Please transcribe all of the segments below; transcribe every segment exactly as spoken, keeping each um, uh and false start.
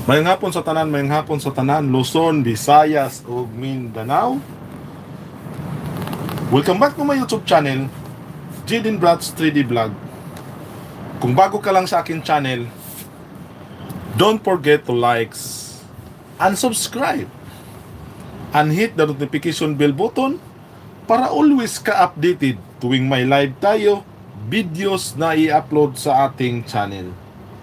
Mayang hapon sa tanan, mayang hapon sa tanan, Luzon, Visayas ug Mindanao. Welcome back to my YouTube channel, Jaden Brats three D Vlog. Kung bago ka lang sa akin channel, don't forget to like and subscribe and hit the notification bell button para always ka updated tuwing may live tayo videos na i-upload sa ating channel.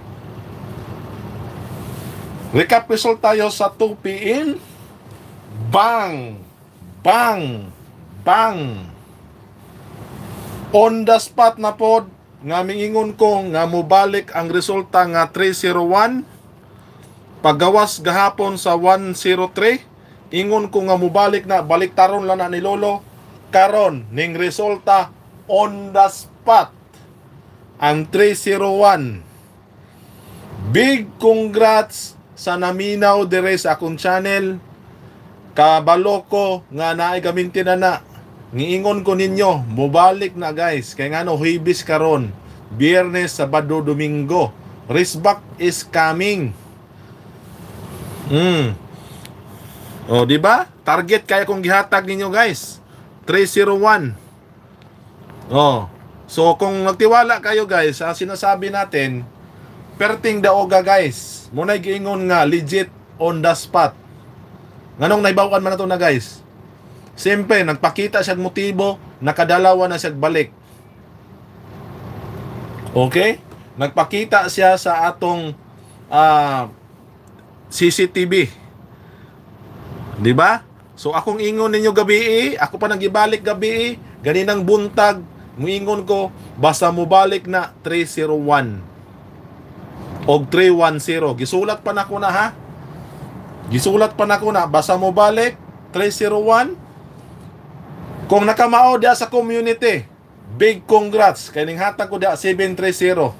Recap result tayo sa two P M. Bang! Bang! Bang! On the spot na pod, nga mingingon ko nga mobalik ang resulta nga three zero one. Paggawas gahapon sa one zero three, ingon ko nga mobalik na, baliktaron lang na ni Lolo. Karon ning resulta on the spot ang three zero one. Big congrats sa naminaw dire sa akong channel. Kabalo ko nga naay gaminti na na. Ngiingon ko ninyo, mobalik na guys. Kaya nga no, Huwebes karon, Biyernes, Sabado, Domingo. Raceback is coming. Hmm. O, di ba? Target kaya kong gihatag ninyo guys. three zero one. Oh. So kung nagtiwala kayo guys sa sinasabi natin, perting daoga guys. Muna'y giingon nga legit on the spot. Nganong naibawan man na to na guys. Siyempre, nagpakita siyang motibo, nakadalawa na siyang balik. Okay? Nagpakita siya sa atong uh, C C T V. Di ba? So akong ingon ninyo gabi, ako pa nagibalik gabi, ganinang buntag, muingon ko, basta mo balik na three zero one. Og three one zero. Gisulat pa na ko na ha. Gisulat pa na ko na, basta mo balik three zero one. Kung nakamao dia sa community, big congrats. Kaya ninghatag ko dia seven three zero.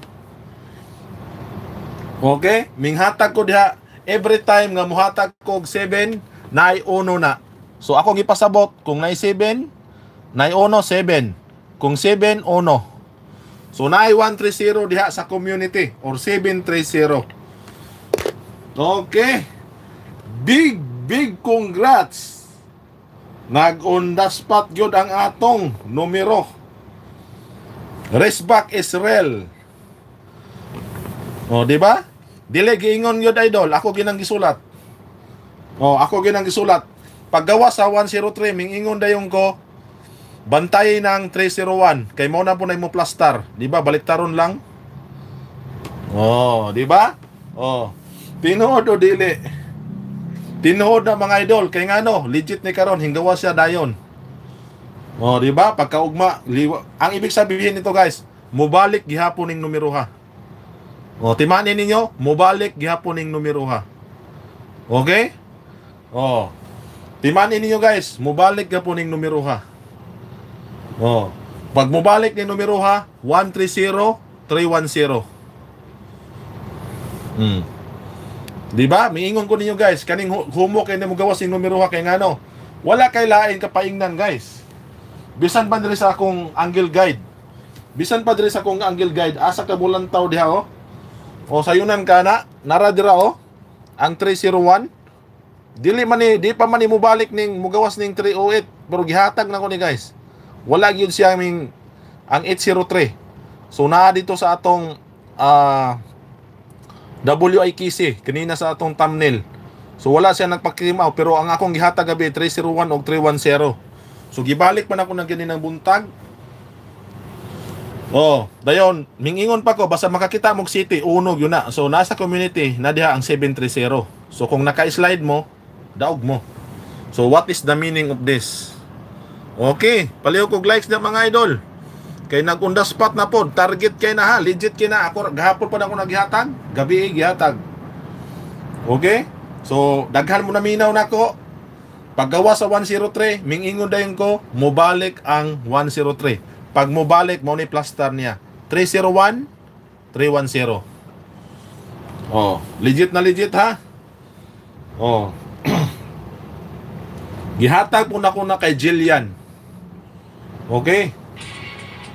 Okay? Minghatag ko dia every time nga muhatag ko og seven, naay uno na. So ako gipasabot kung naay seven, naay uno seven. Kung seven, uno. So naay one three zero diha sa community or seven three zero. Okay. Big big congrats. Nag on the spot gyud ang atong numero. Raceback Israel. O, di ba? Dili giingon gyud idol, ako ginang gisulat. O, ako ginang gisulat. Paggawa sa one zero three, mingingon dayon ko, bantay ng three zero one. Kay mo na po na mo plastar. Di ba? Baliktaron lang. Oh, di ba? Oh. Tinuod o dili? Tinuod na mga idol. Kay nga no, legit ni karon hinggawa siya dayon. Oh, di ba? Pagkaugma, liwa. Ang ibig sabihin nito guys, mubalik gihapon ning numero ha. Oh, timanin ninyo, mubalik gihapon ning numero ha. Okay? Oh. Timanin ninyo guys, mubalik gihapon ning numero ha. Oh. Pag mubalik ni numero ha, one three zero, three one zero. Hmm. Di ba? Miingon ko ninyo guys, kaning humok kay nimo gawas ning numero ha kay ngano. Wala kay lain kapaingnan guys. Bisan pa diri sa akong angle guide. Bisan pa diri sa akong angle guide, asa ka bulantaw diha oh. O sayunan ka na, nara dira oh. Ang three zero one. Dili man ni, di pa man ni mobalik ning mugawas ning three oh eight, pero gihatag na ko ni guys. Wala gyud siya ming ang eight zero three. So naa dito sa atong uh, W I K C kanina sa atong thumbnail. So wala siya nagpakimaw, pero ang akong gihatag gabi three zero one o three one zero. So gibalik man ako ng ganinang buntag. Oh, dayon mingingon pa ko basta makakita mong city unog yun na. So nasa community na diha ang seven three zero. So kung naka-slide mo, daog mo. So what is the meaning of this? Okay, paliw kog likes na mga idol. Kay nag-on the spot na pod, target kay na ha, legit kay na. Ako gahapon pa na ako naghihatag, gabi gihatag. Okay? So daghan mo na minaw nako. Paggawa sa one zero three, mingingon dayon ko, mobalik ang one zero three. Pag mobalik mo ni plaster niya, three zero one, three one zero. Oh, legit na legit ha. Oh. Gihatag po na ko na kay Jillian. Okay?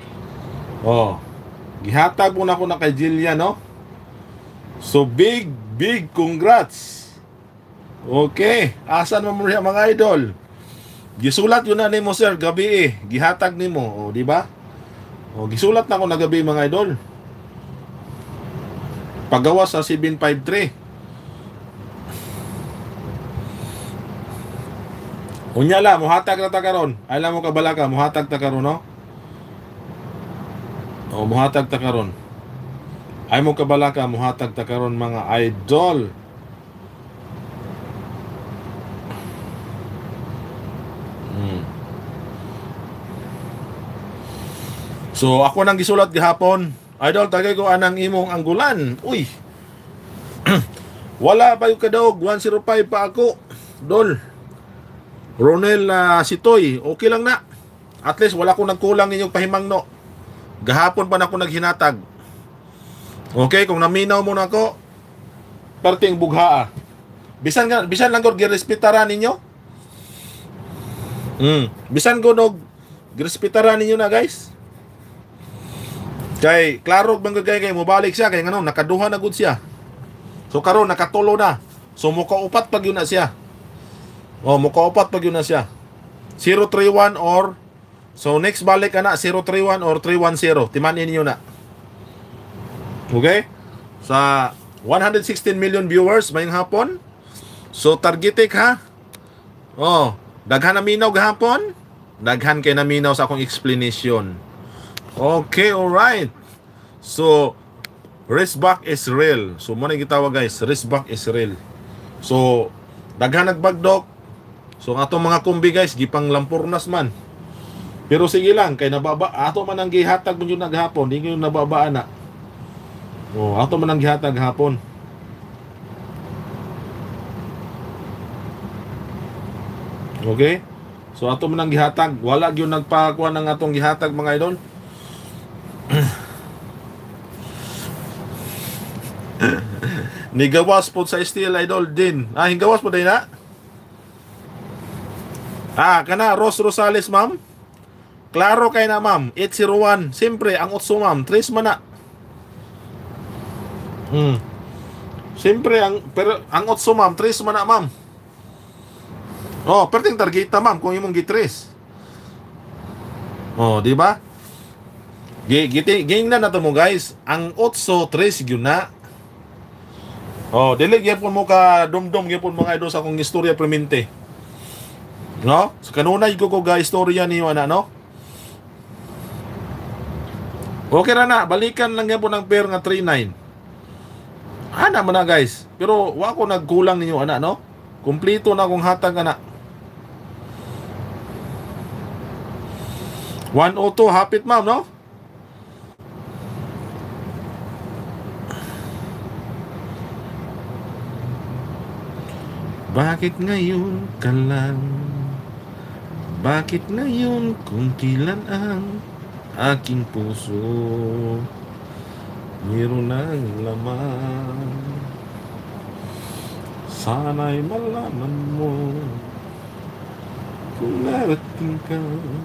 Oh. Gihatag mo na ko na kay Jillian, no? So, big, Big congrats. Okay, asan mo muna mga idol? Gisulat yun na nimo sir gabi eh. Gihatag nimo, o di ba? O gisulat na ko na gabi mga idol. Pagawa sa seven five three. Unya la, muhatag na ta karon. Alam mo kabalaka, muhatag ta karon no? O muhatag ta karon. Ay mo kabalaka, muhatag ta karon mga idol. Hmm. So ako nang gisulat gihapon. Idol, tagay ko anang imong anggulan. Uy. Wala pa yung kadawog, one oh five pa ako. Dol. Ronel uh, Sitoy, okay lang na. At least wala ko nagkulang inyong pahimangno. Gahapon pa na ako naghinatag. Okay, kung naminaw mo na ako, perting bughaa. Bisan nga, bisan lang gud girespetaran ninyo. Mm, bisan gud og girespetaran ninyo na, guys. Kay klaro bang gay kay mobalik siya kay ngano nakaduha na gud siya. So karon nakatulo na. So mukaupat pag yun na siya. Oh, mukaupat pag yun na siya. zero three one or so next balik ana zero three one or three one zero. Timanin niyo na. Okay? Sa one hundred sixteen million viewers mayong hapon. So targetek ha. Oh, daghan na minaw gahapon. Daghan kay naminaw sa akong explanation. Okay, alright. So risk back is real. So mo na gitawag guys, risk back is real. So daghan nagbagdok. So atong mga kumbi guys, gipang lampurnas man. Pero sige lang kay nababa ato man ang gihatag mo naghapon, di gyud nababaan na. Oh, ato man ang gihatag hapon. Okay? So ato man ang gihatag, wala gyud nagpakuha ng atong gihatag mga idol. Nigawas po sa steel idol din. Ah, hingawas po din na. Ah, kana Ros Rosales ma'am. Klaro kay na ma'am, eight zero one. Siyempre ang otso ma'am, tres man na. Hmm. Siyempre ang pero ang otso ma'am, tres man na ma'am. Oh, perting targeta ma'am kung imong gitres. Oh, di ba? Giti ging na nato mo guys. Ang otso tres gyud na. Oh, dili gyapon mo ka dumdum gyapon mga idol sa akong istorya premente. No? So kanunay ko ko ga istorya niyo ana no? Okay ra na, balikan lang gyapon ang pair nga three nine. Ana man na guys. Pero wa ko nagkulang ninyo ana no? Kumpleto na akong hatag ana. one oh two hapit ma'am no? Bakit ngayon ka lang? Bakit ngayon kung kailan ang aking puso mayroon ng laman? Sana'y malaman mo kung narating ka,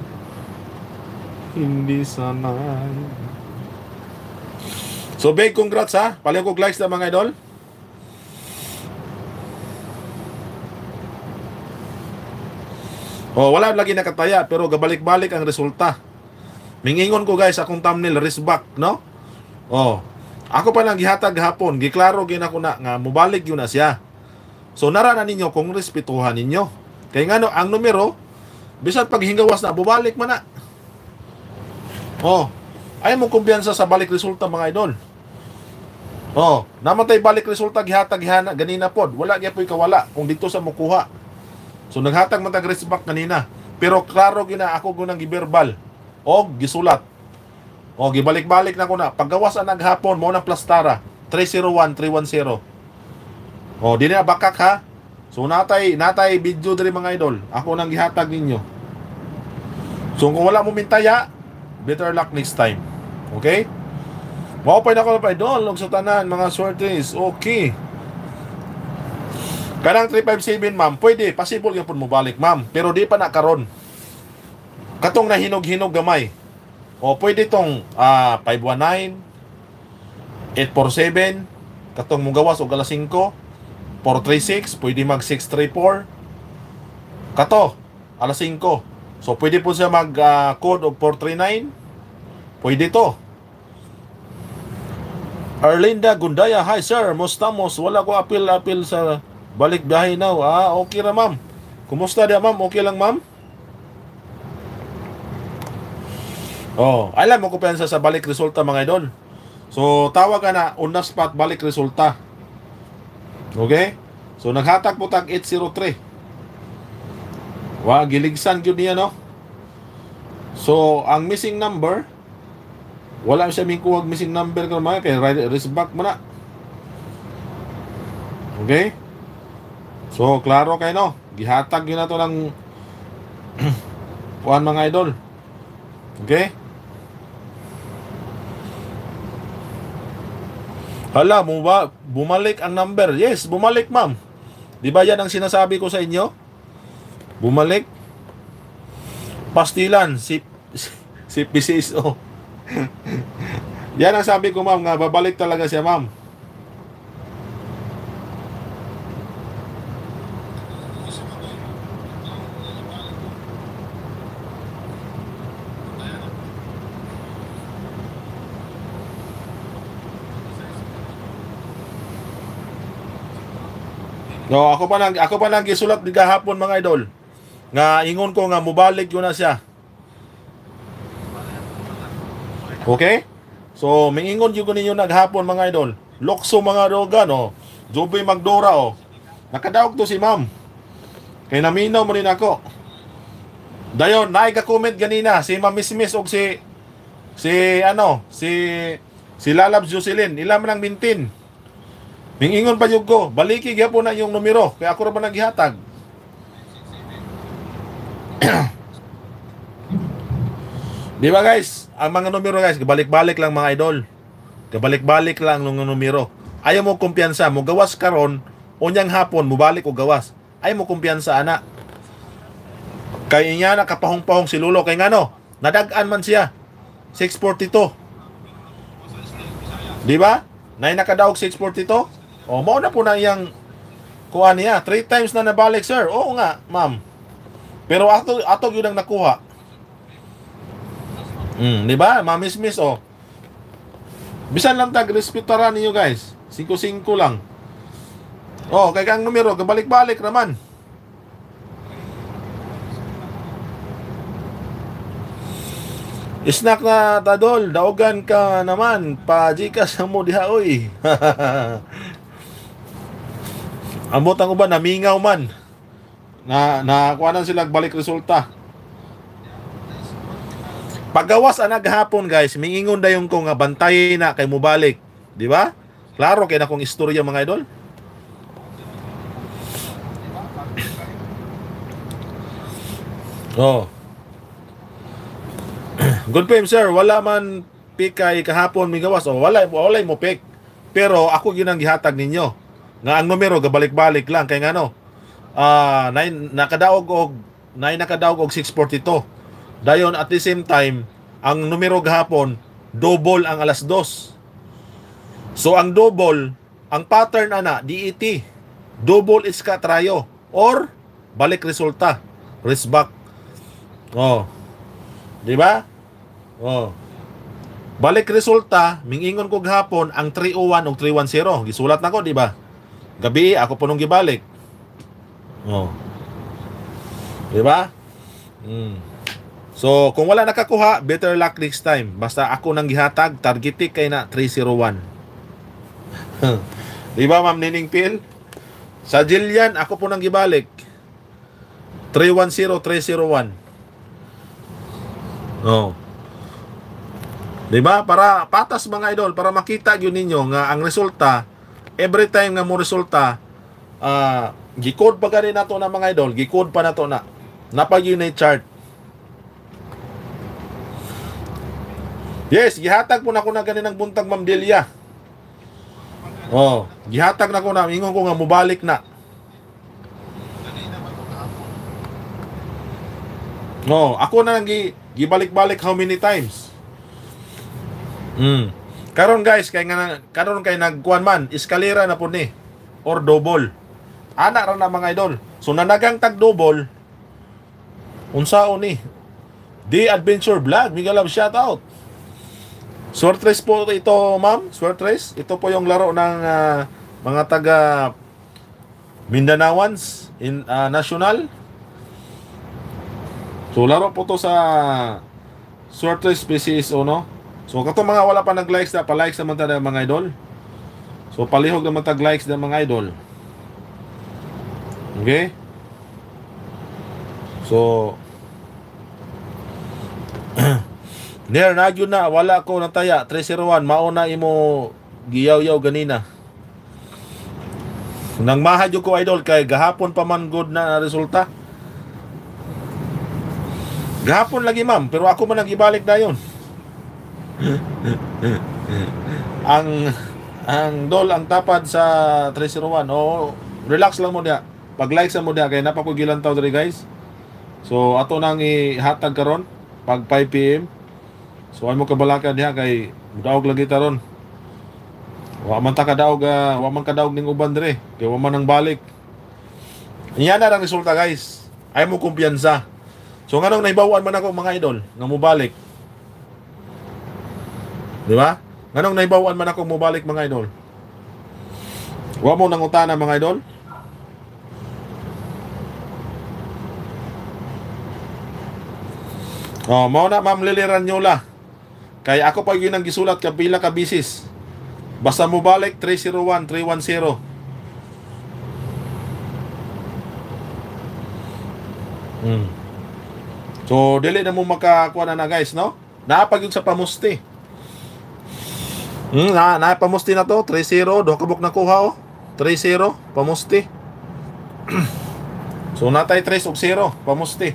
hindi sanay. So big congrats ha. Paling ko likes na mga idol. Oh, wala lagi nakataya pero gabalik-balik ang resulta. Mingingon ko guys akong thumbnail risk back, no? Oh. Ako pa lang gihatag hapon, giklaro gid ako na nga mobalik yun na siya. So nara na ninyo kung respetuhan ninyo. Kay ngano ang numero bisan pag hingawas na bubalik man na. Oh, ay mo kumpiyansa sa balik resulta mga idol. Oh, namatay balik resulta gihatag gihana ganina pod. Wala gyapon kawala kung dito sa mukuha. So naghatag man tag risk back kanina. Pero klaro gina ako gunang giberbal o gisulat. O gibalik-balik na ko na. Paggawas ang naghapon mo ng plastara three zero one three one zero. O di na bakak ha. So natay natay video diri mga idol. Ako nang gihatag ninyo. So kung wala mo mintaya, better luck next time. Okay? Mao pa na ko pa idol og sa tanan mga swertes. Okay. Kanang three five seven ma'am, pwede, possible gyapon mo balik ma'am, pero di pa na karon. Katong nahinog-hinog gamay. O pwede tong uh, five one nine, eight four seven, katong mong gawas og alas singko, four three six, pwede mag six three four. Kato, alas singko. So pwede po siya mag uh, code og four three nine. Pwede to. Arlinda Gundaya, hi sir, mustamos, wala ko apil-apil sa balik biyahe now. Ah, okay ra ma'am. Kumusta dia ma'am? Okay lang ma'am? Oh, alam mo kumpiyansa sa balik resulta mga idol. So tawag ka na on the spot balik resulta. Okay? So naghatag po tag eight zero three. Wa giligsan gyud niya no. So ang missing number, wala siya mingkuwag missing number ka mga kay race back mo na. Okay? So klaro kay no. Gihatag yun na to ng kuan mga idol. Okay? Hala, ba, bumalik ang number. Yes, bumalik ma'am. Di ba yan ang sinasabi ko sa inyo? Bumalik. Pastilan, si, si P C S O. Yan ang sabi ko ma'am, nga babalik talaga siya ma'am. No, ako pa nang ako pa nang gisulat di gahapon mga idol. Nga ingon ko nga mubalik yun na siya. Okay? So, mingingon yun ko ninyo naghapon mga idol. Lokso mga roga, no? Joby Magdora, oh. Nakadaog to si ma'am. Kaya naminaw mo rin ako. Dayon, naay ka-comment ganina. Si Ma'am Miss Miss o si... Si, ano? Si... Si Lalabs Jocelyn. Ilan man ang mintin. Mingingon pa yung ko. Baliki gyapon na yung numero. Kaya ako ra ba naghihatag. Di ba guys? Ang mga numero guys, balik-balik lang mga idol. Kabalik-balik lang ng numero. Ayaw mo kumpiyansa, mo gawas karon, unyang hapon mo balik o gawas. Ayaw mo kumpiyansa ana. Kay niya nakapahong-pahong si Lulo kay ngano, nadagan man siya. six forty-two. Di ba? Nay nakadaog six forty-two. O mao na po na iyang kuha niya. Three times na nabalik sir. Oo nga, ma'am. Pero ato ato gyud ang nakuha. Mm, di ba? Mamismis oh. Bisan lang tag respetaran niyo guys. five five lang. Oh, kay kang numero gabalik-balik naman. Snack na tadol, daogan ka naman. Pa-Gcash mo diha oy. Amot ang uban namingaw man. Na nakuha sila balik resulta. Paggawas anag hapon guys, mingingon dayon ko nga bantay na kay mubalik, di ba? Klaro kay na kong istorya mga idol. Oh. Good fame sir, wala man pick kay kahapon mi gawas o wala wala mo pick. Pero ako gyud ang gihatag ninyo. Nga ang numero gabalik-balik lang kay ngano. Ah, uh, nakadaog og nine nakadaog og six forty-two. Dayon at the same time, ang numero gahapon double ang alas dos. So ang double, ang pattern ana D E T. Double is katrayo or balik resulta. Risk back. Oh. Di ba? Oh. Balik resulta, mingingon ko gahapon ang three oh one ug three one zero. Gisulat nako, di ba? Gabi ako punong gibalik. Oh. Di ba? Mm. So, kung wala nakakuha, better luck next time. Basta ako nang gihatag, targetik kay na three oh one. Di ba, Ma'am Nining Pil? Sa Jillian, ako po nang gibalik. three one zero, three oh one. Oh. Di ba? Para patas mga idol, para makita yun ninyo nga ang resulta, every time nga mo resulta, uh, gi-code pa gani nato na mga idol, gi-code pa nato na. Napag yun na chart. Yes, gihatag po na ko na ganinang buntag Ma'am Delia. Oh, gihatag na ko na, ingon ko nga mubalik na. No, ako na lang gi, gibalik-balik how many times. Mm. Karon guys, kay nga karon kay nagkuan man, eskalera na po ni or double. Ana ra na mga idol. So nanagang tag double. Unsaon ni? The Adventure Vlog, Miguel Love shout out. Swertres po ito, ma'am. Swertres. Ito po yung laro ng uh, mga taga Mindanawans in uh, national. So laro po to sa Swertres P C S O, no? So kato mga wala pa nag-likes na, pa-likes naman tayo mga idol. So palihog naman tag-likes na mga idol. Okay? So Ner nagyo na wala ko nataya three zero one mauna imo giyaw-yaw ganina. Nang mahadyo ko idol kay gahapon pa man good na resulta. Gahapon lagi ma'am, pero ako man nagibalik na yon. ang ang dol ang tapad sa three zero one. Oh, relax lang mo dia. Pag-like sa mo dia kay napapugilan taw diri guys. So ato nang ihatag karon pag five p m. So ay mo kabalaka diha kay daog lagi taron. Wa man ta kadaog, uh, wa man kadaog ning uban dire. Kay wa man nang balik. Iyan na ang resulta guys. Ay mo kumpiyansa. So nganong naibawaan man ako mga idol nga mo balik. Di ba? Nganong naibawaan man ako mo balik mga idol. Wa mo nang utana mga idol. Oh, mao na Ma'am Lily Ranyola. Kaya ako pa yun ang gisulat ka pila ka bisis. Basta mo balik three zero one three one zero. Hmm. So dili na mo makakuha na, na guys, no? Naapag yun sa pamusti. Hmm, na napamusti na to three zero, do kabuk na kuha oh. three zero pamusti. So natay three og zero pamusti.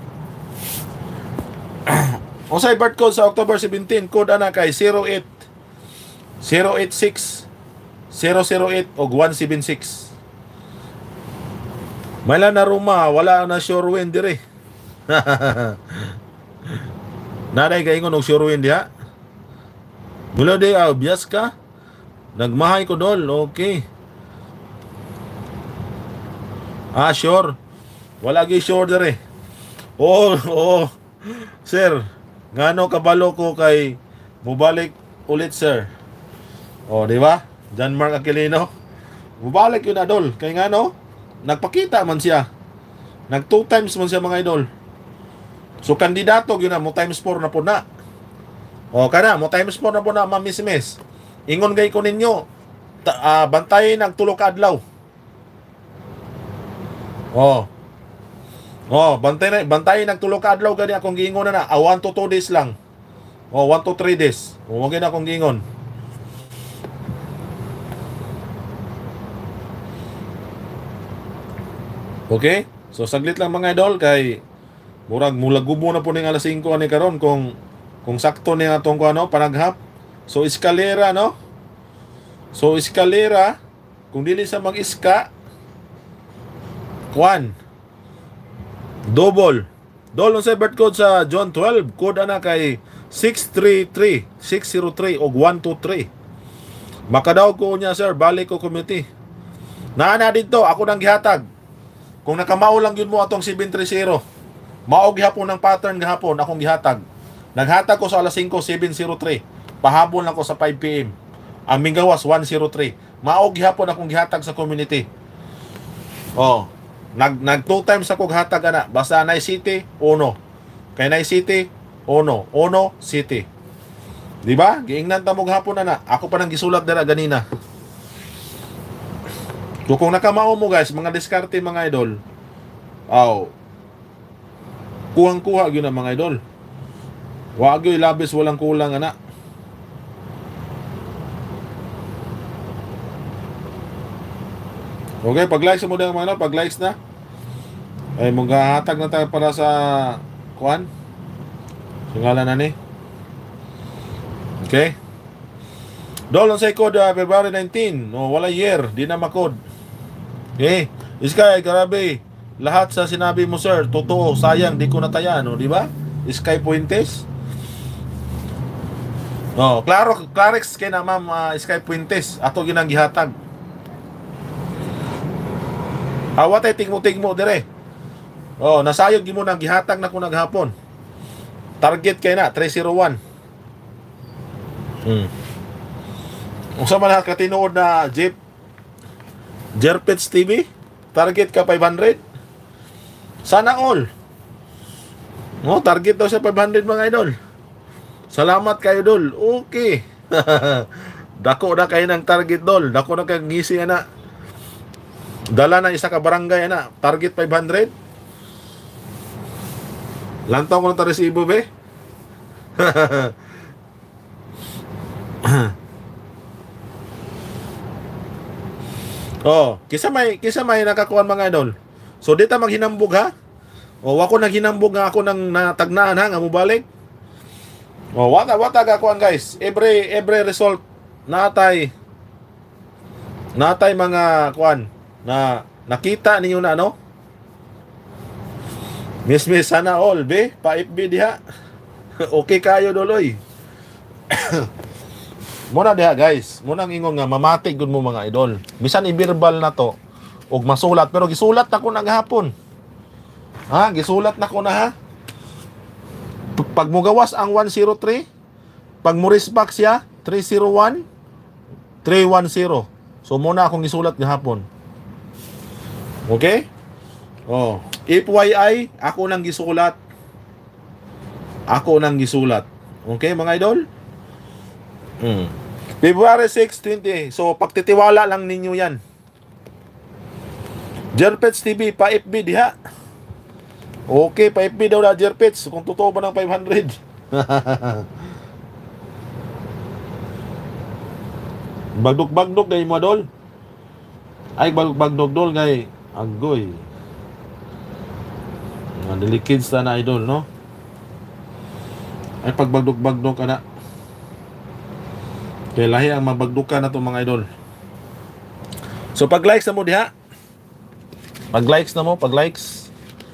Unsay birth code sa October seventeen, code ana kay zero eight zero eight six zero zero eight og one seven six. Mayla na Roma, wala na sure win dire. Naday kay ingon og sure win diha. Mula day ah, bias ka. Nagmahay ko dol, okay. Ah, sure. Wala gi sure dire. Oh, oh. Sir, ngano kabalo ko kay mubalik ulit sir. Oh, di ba? John Mark Aquilino. Mubalik yun adol. Kay ngano? Nagpakita man siya. Nag two times man siya mga idol. So kandidato yun na mo times four na po na. O kana mo times four na po na mamismis. Ingon gay ko ninyo ta, uh, bantayin ang tulo ka adlaw. Oh. Oh, bantayin bantayin ang tulo ka adlaw gani akong giingon na na. Ah, one to two days lang. Oh, one to three days. O wag na akong giingon. Okay? So saglit lang mga idol kay murag mulagubo na po ning alas singko ani karon kung kung sakto ni atong ko ano panaghap. So eskalera no. So eskalera kung dili sa mag-iska kwan double. Dolon sa birth code sa John twelve, code ana kay six three three six zero three og one two three. Makadaw ko niya sir, balik ko committee. Naana dito ako nang gihatag. Kung nakamao lang yun mo atong seven three zero. Mao gihapon ng pattern gahapon akong gihatag. Naghatag ko sa alas singko seven zero three. Pahabol lang ko sa five p m. Ang Mingawas one zero three. Mao gihapon akong gihatag sa community. Oh, nag nag two times ako gihatag ana. Basta Nay City uno. Kay Nay City uno, uno City. Di ba? Giingnan ta mo gahapon ana. Ako pa nang gisulat dira ganina. So kung nakamao mo guys, mga diskarte mga idol. Aw. Kuhang-kuha gyud na mga idol. Wa gyud labis walang kulang ana. Okay, pag-likes mo din mga idol, pag-likes na. Ay mong gahatag na tayo para sa kuan. Singalan na ni. Okay. Dolon sa code uh, February nineteen. No, wala year, di na makod. Okay. Sky, grabe. Lahat sa sinabi mo sir, totoo, sayang di ko nataya, no, di ba? Sky Puentes. Oh, klaro, Clarex kay na ma'am uh, Sky Puentes ato ginang gihatag. Awat ay tingmo-tingmo dire. Oh, nasayod gimo nang gihatag na ko naghapon. Target kay na three oh one. Hmm. Unsa man ka tinuod na Jeep Jerpets T V? Target ka five hundred. Sana all. No, target daw sa five hundred mga idol. Salamat kayo dol. Okay. Dako na kayo ng target dol. Dako na kayo ngisi ana. Dala na isa ka barangay ana. Target five hundred. Lantaw ko na resibo be. Oh, kisa may kisa may nakakuan mga idol. So dita maghinambog ha. O wako naghinambog nga ako nang natagnahan ha nga mo balik. O wata wata ka kuan guys. Every every result natay natay mga kuan na nakita ninyo na no. Miss miss sana all be pa F B diha. Okay kayo doloy. Muna diha guys, muna ingon nga mamatig gud mo mga idol. Bisan i-verbal na to og masulat pero gisulat na ko naghapon. Ha, gisulat na ko na ha. Pag mo gawas ang one oh three, pag mo respect siya three oh one, three one zero. So muna akong gisulat gahapon. Okay? Oh, F Y I ako nang gisulat. Ako nang gisulat. Okay mga idol? Hmm. February six, twenty. So, pagtitiwala lang ninyo yan. Jerpets T V, pa F B diha. Okay, pa F B daw na Jerpets. Kung totoo ba ng five hundred. Bagdok-bagdok gay mo dol. Ay, bagdok-bagdok dol gay. Agoy. Mga delikids na idol, no? Ay, pagbagdok-bagdok ka na. Kaya lahi ang mabagdukan na itong mga idol. So pag likes na mo diha. Pag likes na mo, pag likes.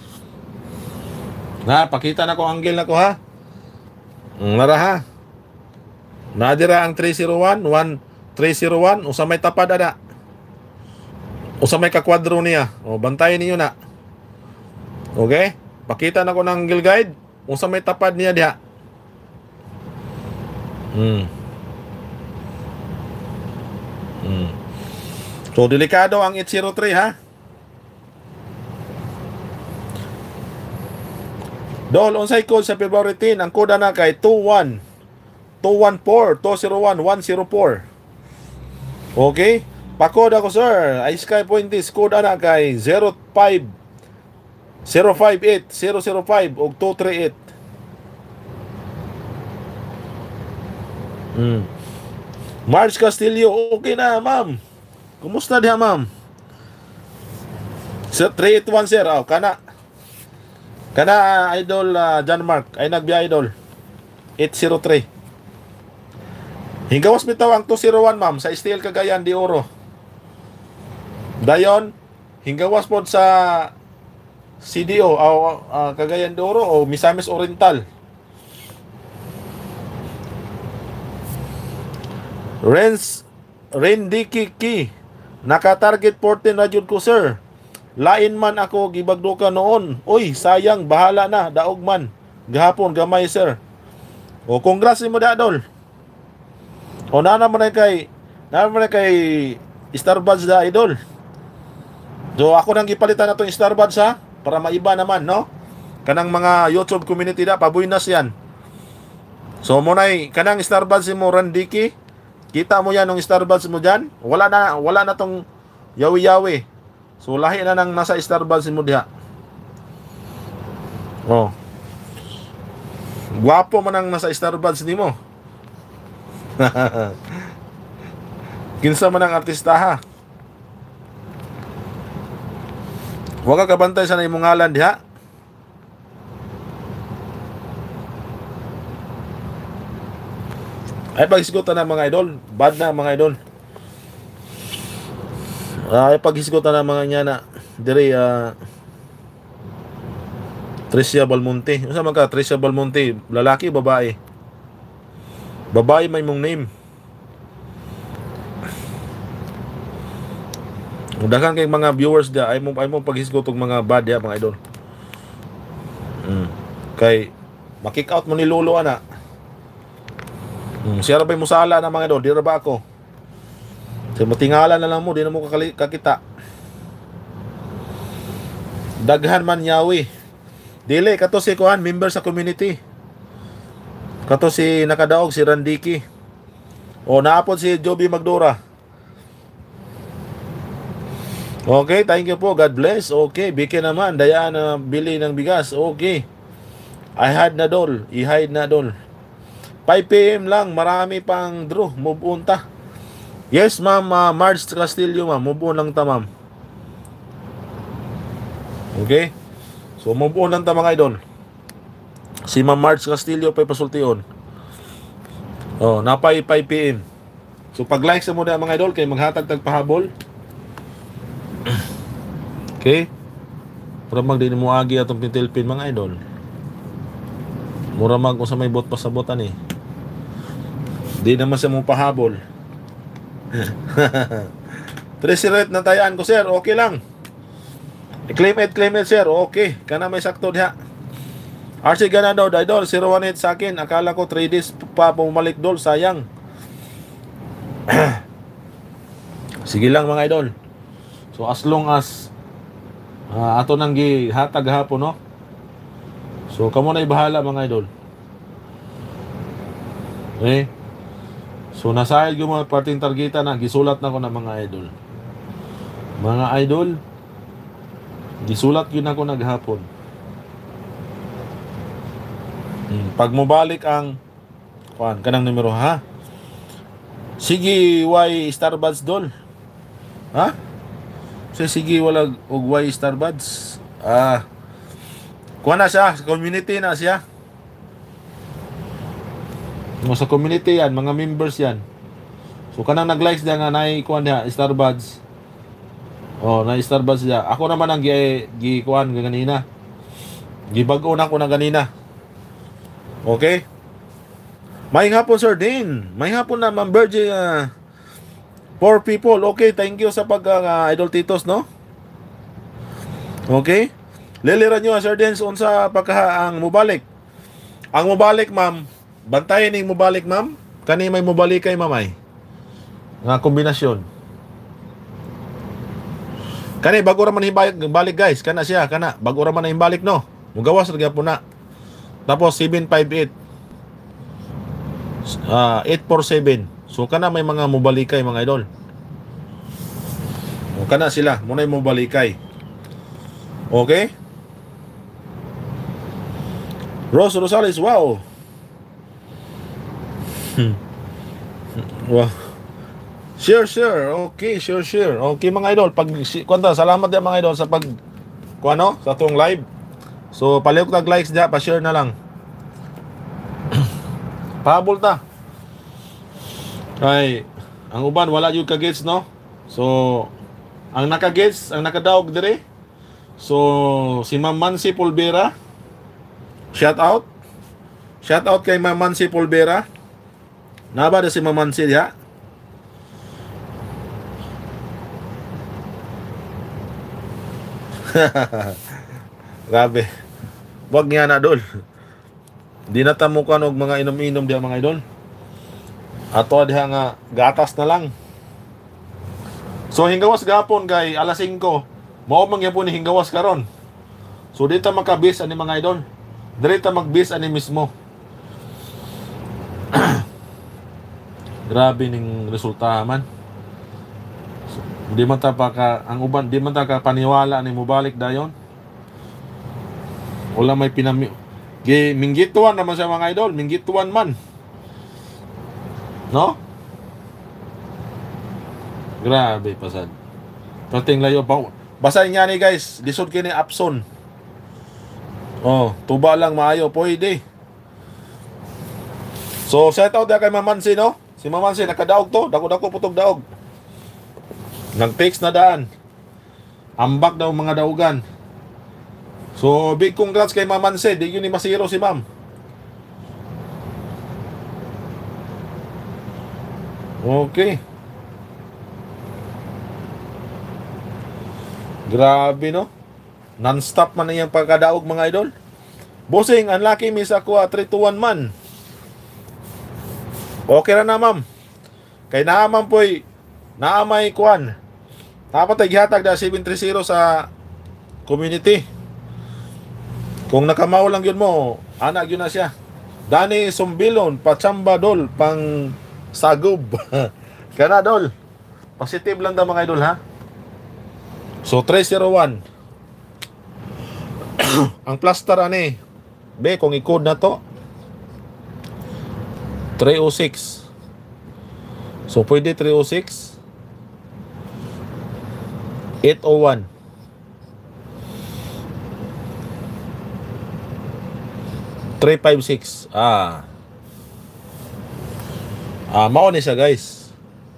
Na, pakita na ko angle na ko ha. Nara ha. Nadira ang three oh one, one three oh one, usa may tapad ada. Usa may kakwadro niya. O bantayan niyo na. Okay? Pakita na ko ng angle guide. Usa may tapad niya diha. Hmm. Hmm. So delikado ang eight oh three ha. Dol unsay code sa February ten ang koda na kay two one two one four two oh one one oh four. Okay? Pakoda ko sir. Ay Sky Puentes koda na kay zero five zero five eight zero zero five og two three eight. Hmm. Marge Castillo, okay na, ma'am. Kumusta diha, ma'am? Sir, three eight one, sir. Oh, kana. Kana, idol, uh, John Mark. Ay, nagbiya, idol. eight oh three. Hinggawas bitaw ang two oh one, ma'am, sa Steel Cagayan de Oro. Dayon, hinggawas po sa C D O, o uh, Cagayan de Oro, o Misamis Oriental. Renz Rendiki naka-target fourteen na jud ko sir. Lain man ako gibagduka noon. Oy, sayang bahala na daog man. Gahapon gamay sir. O congrats mo da dol. O na naman kay na naman kay Starbuds da idol. So ako nang gipalitan na tong Starbuds ha para maiba naman no. Kanang mga YouTube community da pabuinas yan. So mo nay kanang Starbuds mo Rendiki. Kita mo yan ng Starbuds mo dyan. Wala na, wala na tong yawi-yawi. So lahi na nang nasa Starbuds mo diha. Oh. Guwapo man ang nasa Starbuds ni mo. Kinsa man ang artista ha. Wa ka kabantay sa imong ngalan diha. Ay paghisgutan na mga idol. Bad na mga idol. Ay paghisgutan na mga nyana. Diri uh, Tricia Balmonte. Unsa man ka Tricia Balmonte? Lalaki babae? Babae may mong name. Daghan kay mga viewers dia ay mo ay mo paghisgot og mga bad dia mga idol. Mm. Kay makick out mo ni Lolo ana. Mm, siya ra ba mo sala na mga idol, di ra ba ako? Sa matingala na lang mo, di na mo kakali, kakita. Daghan man yawi. Dili kato si kuan member sa community. Kato si nakadaog si Randiki. O naapod si Joby Magdora. Okay, thank you po. God bless. Okay, Biki naman. Dayaan na bili ng bigas. Okay. I hide na dol. I-hide na dol. five p m lang. Marami pang draw. Move on ta. Yes, ma'am. Uh, Marge Castillo, ma'am. Move on lang ta, ma'am. Okay. So, move on lang ta, mga idol. Si ma'am Marge Castillo pa'y pasultion. Oh, napay five p m So, pag-like sa muna, mga idol, kay maghatag tagpahabol. Okay? Mura mag din mo agi atong pintilpin mga idol. Mura mag kung sa may bot pasabotan eh. Di naman sa mong pahabol. Tresiret na tayaan ko sir, okay lang. I-claim it, claim it sir, okay. Kana may sakto diha. R C Ganado, idol, zero one eight sa akin. Akala ko three days pa pumalik dol, sayang. Sige lang mga idol. So as long as uh, ato nang gihatag hapon no. So kamo na ibahala mga idol. Okay? So nasayad yung mga parting targeta na gisulat na ko na mga idol. Mga idol, gisulat yun ako naghapon. Hmm, pag mo balik ang kuan kanang numero ha. Sige, why Starbuds dol? Ha? So, sige, wala og why Starbuds. Ah. Kuha na siya, community na siya. Mo sa community yan, mga members yan. So kanang nag-likes dia nga nay kuan dia Starbuds. Oh, nay Starbuds dia. Ako naman ang gi gi kuan ganina. Gibag-o na ko na ganina. Okay? May hapon Sir Dean. May hapon na Ma'am Virgie. Uh, Four people. Okay, thank you sa pag uh, Idol Titos, no? Okay? Liliran nyo, Sir Dens, unsa pagka ang mubalik. Ang mubalik, ma'am. Bantayan yung mubalik, ma'am. Kani may mubalik kay mamay. Nga kombinasyon. Kani, bago raman hibalik, balik guys. Kana siya, kana. Bago raman na himbalik, no? Mugawas, lagyan po na. Tapos, seven five eight. Uh, eight four seven. So kana may mga mobalikay mga idol. O kana sila, muna yung mobalikay. Okay? Rose Rosales, wow. Wow. Share, share. Okay, share, share. Okay mga idol, pag kwanta, salamat din mga idol sa pag kuano sa tong live. So palihok tag likes dia, pa-share na lang. Pahabol ta. Ay, ang uban wala yung kagets, no? So, ang nakagets, ang nakadaog dire. So, si Ma'am Mansi Pulbera. Shout out. Shout out kay Ma'am Mansi Pulbera. Naba na si Ma'am Mansi diha. Grabe. Wag nga na dol. Di na tamukan og mga inom-inom diha mga idol. Ato diha nga gatas na lang. So hinggawas gapon kay alas singko. Mao man gyapon ni hinggawas karon. So dito makabis ani mga idol. Dito magbis ani mismo. Grabe ning resulta man. So, di man ta pa ka ang uban, di man ta ka paniwala ni mobalik dayon. Wala may pinami. Gi minggituan naman sa mga idol, minggituan man. No? Grabe pasad. Pating layo pa. Basahin nga ni guys, lisod kini Apson. Oh, tuba lang maayo pwede. So shout out da kay Mamansi, no? Si Mamansi nakadaog to, dako-dako putog daog. Nag-fix na daan. Ambak daw mga daugan. So big congrats kay Mamansi, di yun ni masiro si Ma'am. Okay. Grabe no. Non-stop man na yung pagkadaog mga idol. Bossing, unlucky miss ako three to one man. Okay na na ma'am. Kay naaman po'y naamay kuan. Dapat ay gihatag na seven three zero sa community. Kung nakamaw lang yun mo, anak yun na siya. Dani Sumbilon, Pachamba Dol, pang Sagub. Kana Dol. Positive lang daw mga idol ha. So three zero one. Ang plaster ani. Be kung i-code na to. three oh six. So pwede three oh six. eight oh one. three five six. Ah. Ah, mao ni siya guys.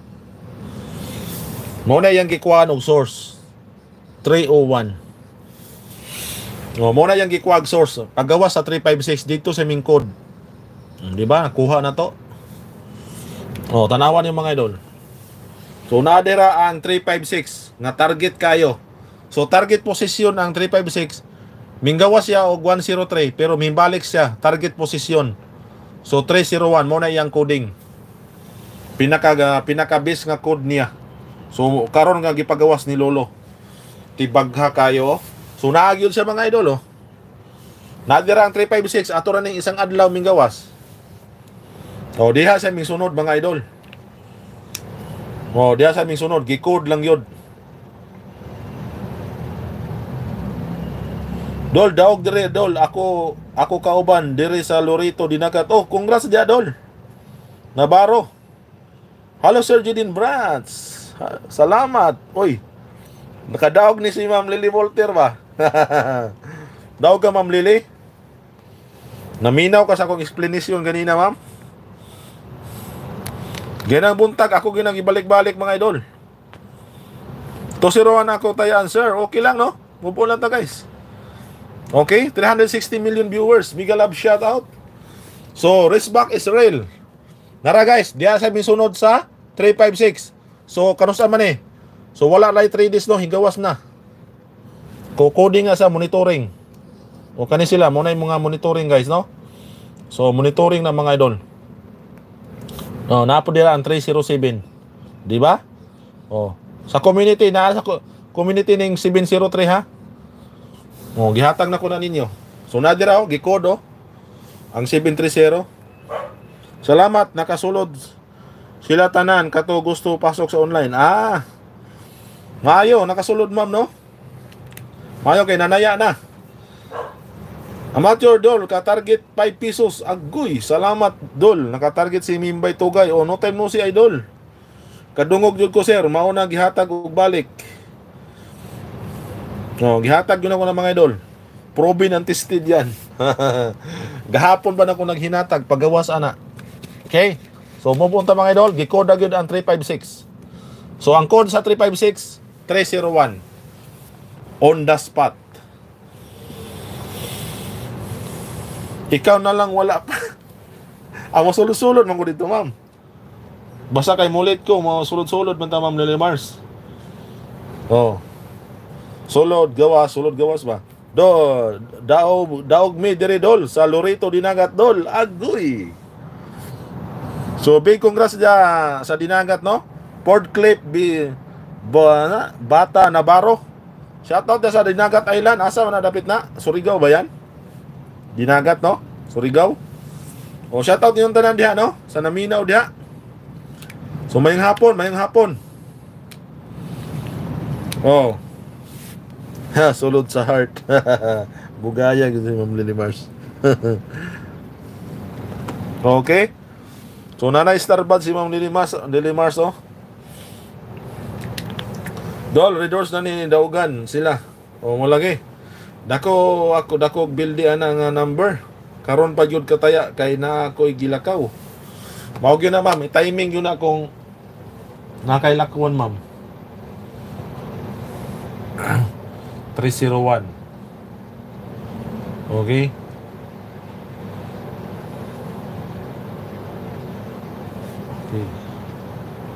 Mao na yang gikuha og source. three oh one. Oh, mao na yang gikuha og source. Paggawa sa three five six dito sa ming code. Di ba? Nakuha na to. Oh, tanawan yung mga idol. So nadira ang three five six nga target kayo. So target position ang three five six. Minggawa siya og one zero three pero mimbalik siya target position. So three zero one mo na iyang coding. Pinaka pinaka base nga code niya. So karon nga gipagawas ni Lolo. Tibagha kayo. So naagyon siya mga idol oh. Nadira ang three five six ato ra ning isang adlaw minggawas. O diha sa ming sunod mga idol. O diha sa ming sunod gi-code lang yun. Dol, daog dire, Dol. Ako, ako kauban dire sa Lorito, Dinagat. Oh, congrats dia, Dol. Navarro. Hello, Sir Judin Brats. Salamat. Oy, nakadaog ni si Ma'am Lily Volter ba? Daog ka, Ma'am Lily? Naminaw ka sa akong explanation ganina, Ma'am? Ganang buntag, ako ginang ibalik-balik, mga idol. Tosiroan ako tayaan, sir. Okay lang, no? Mupo lang ta, guys. Okay, three hundred sixty million viewers. Mega love shout out. So, Rizbak Israel. Nara guys, diya sa sunod sa three five six. So, kanusa man eh. So, wala like three days no, higawas na. Ko-coding nga sa monitoring. O kani sila, muna yung mga monitoring guys, no? So, monitoring na mga idol. No, napo dira ang three zero seven. Di ba? Oh, sa community na sa community ning seven zero three ha. Oh, gihatag na ko na ninyo. So nadira oh, gi-code oh. Ang seven three zero. Salamat nakasulod sila tanan kato gusto pasok sa online. Ah. Mayo nakasulod ma'am no. Mayo kay nanaya na. Amateur Dol ka target five pesos. Agoy, salamat Dol. Naka-target si Mimbay Tugay. Oh, no time no si Idol. Kadungog jud ko sir, mao na gihatag og balik. No, gihatag yun ako ng mga idol. Proven and tested yan. Gahapon ba na ako naghinatag pagawas ana. Okay? So mupunta mga idol, gi-code agad ang three five six. So ang code sa three five six, three zero one. On the spot. Ikaw na lang wala pa. Ako sulod-sulod man ko dito, ma'am. Basta kay mulit ko, mga sulod-sulod man ta, Ma'am Lily Mars. Oh. Sulod gawas, sulod gawas ba? Do, daog daog mi dire Dol sa Lorito Dinagat Dol. Agoy. So big congrats dia sa Dinagat no. Port Clip bi ba, Bata Navarro. Shoutout sa Dinagat Island. Asa man dapit na? Surigao ba yan? Dinagat no? Surigao. O shoutout yung tanan diha no? Sa Naminaw diha. So mayong hapon, mayong hapon. Oh. Ha, sulod sa heart. Bugaya kasi Ma'am Lily Mars. Okay. So nanay starbad si Ma'am Lily Mars, Lily Mars oh. Dol, redors na ni Daugan sila. O mo lagi. Dako ako dako bildi ana nga number. Karon pa gyud kataya kay na ako'y gilakaw. Mao gyud na ma'am, timing yun akong nakailakuan ma'am. three zero one. Okay. Okay.